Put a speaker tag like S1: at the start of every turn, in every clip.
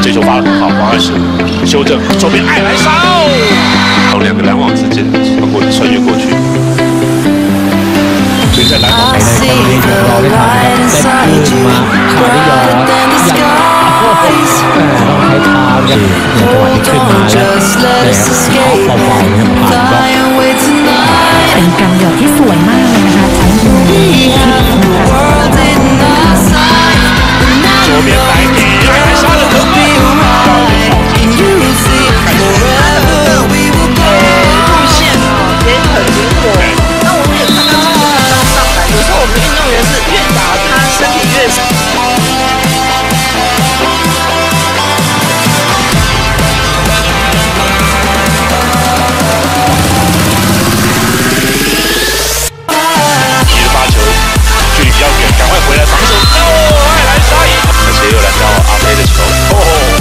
S1: 接球发得很好，王25修正左边艾莱莎，从2个篮网之间穿越过去，所以在篮网
S2: ในคนนี้เราได้ทำนะครับเซตขึ้นมาขาได้ยออย่างต้องใช้เท้าครับในจังหวะที่ขึ้นมาแล้วนะครับเท้าเบาๆนะครับผ่านบล็อก
S3: เป็นการหยอดที่สวยมากเลยนะคะทั้งทิศ
S1: 左边来给艾莱莎的得分，
S4: 路线也很灵活。那我们也看到这个上来，有时候我们运动员是越打他身体越少。
S1: 发球距离比较远，赶快回来防守。哦，艾莱莎赢，而且又来到阿飞的球。哦，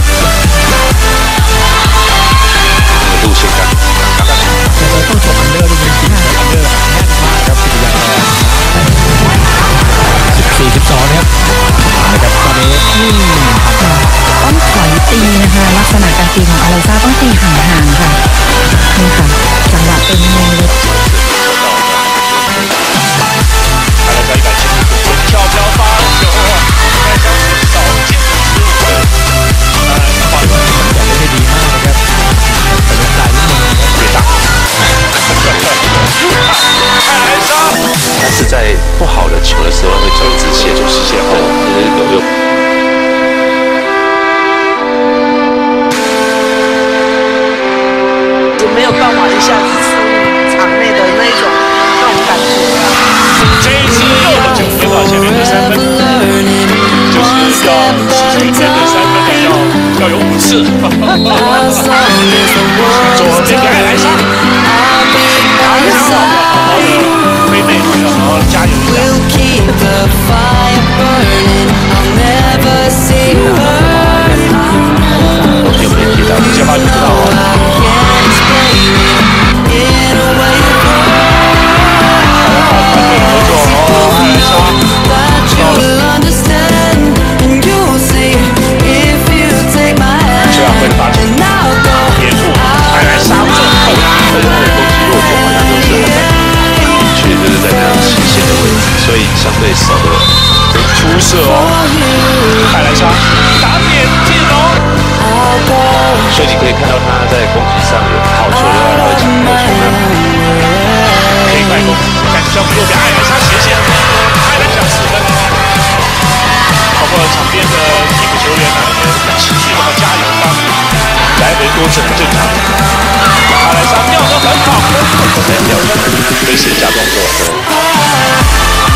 S1: 路线感。
S2: เราต้องชมอันเดอร์ด้วยจริงๆอันเดอร์แน่นมากครับปิยา14-12นะครับนะครับตอนนี้
S3: ต้องถอยตีนะคะลักษณะการตีของอาราซ่าต้องตีห่างๆค่ะนี่ค่ะจังหวะเป็นมือ
S1: 艾莱莎175公分跳飘发球，艾莱莎是少见的15分。当然，换一个
S2: แต่เล่นได้ดีมากนะครับแต่เล่นได้นิดนึง
S1: 别打。艾莱莎，他是在不好的球的时候会走直线，就视线后，其实有
S4: 没有办法一下子出场内的那种感觉。
S1: 这一次又有9分到前面的3分，就是要实现面对3分的要有5次。左边给艾莱莎，好好的妹妹，要好好加油一下。有没有提到？先发就知道哦。所以相对少的出色哦，艾莱莎打点进龙，所以你可以看到他在攻击上有好球的话，他会抢好球的，可以快攻，看交给右边艾莱莎斜线，艾莱莎4分，包括场边的替补球员呢，也持续的加油，来回多次很正常。艾莱莎吊得很好，在吊分，随时假动作。